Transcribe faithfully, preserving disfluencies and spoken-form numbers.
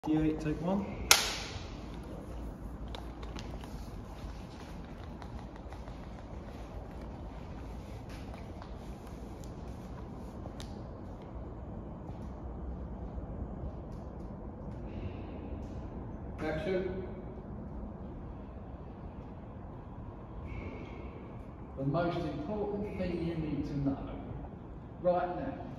D eight, take one. Action. The most important thing you need to know right now